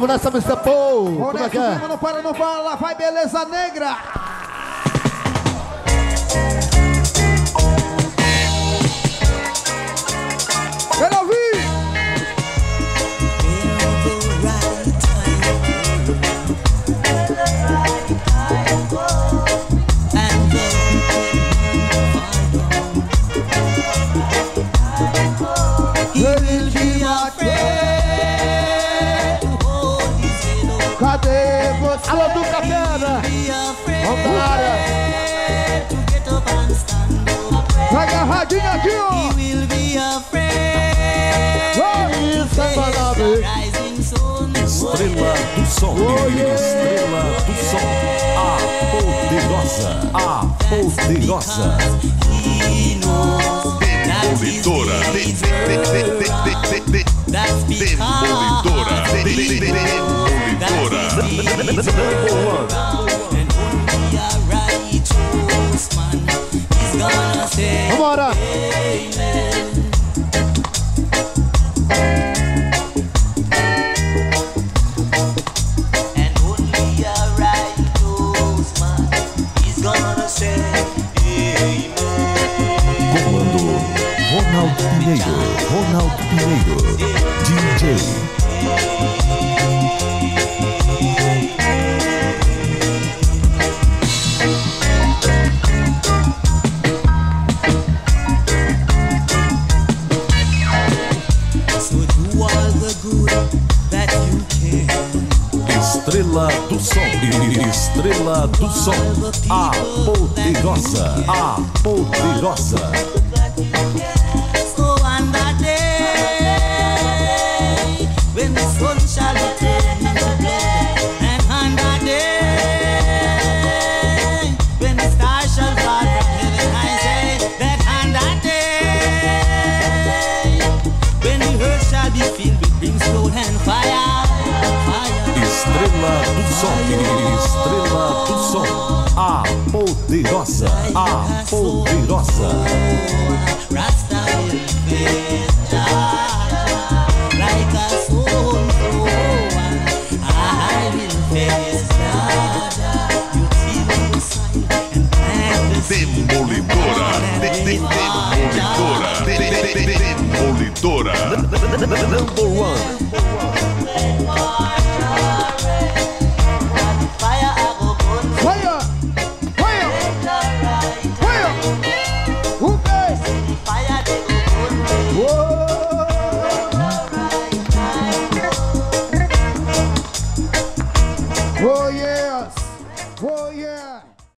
Vamos nessa, Mr. Paul. Como é que é? Não para, não fala, vai Beleza Negra. Quero ouvir. Cadê você? Alô, do Capela. Vamos na área. Vai agarradinho aqui, ó. Estrela do Som. Estrela do Som. A poderosa. Demolidora. Vambora. Comando Ronaldo Pinheiro, DJ. Estrela do Som. Estrela do Som. A poderosa. So on that day, when the sun shall be turned into blood, and on that day, when the stars shall fall from heaven, I say that on that day, when the earth shall be filled with brimstone and fire. Estrela do Som. Estrela do Som. A poderosa. Rasta will face like a soul thrower. I will face you till the sign and plant the Demolidora. Number one. fire I go burn. Fire. Okay. Fire they go burn. Oh yes.